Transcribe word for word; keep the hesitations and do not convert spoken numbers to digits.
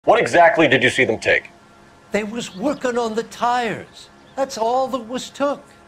What exactly did you see them take? They was working on the tires. That's all that was took.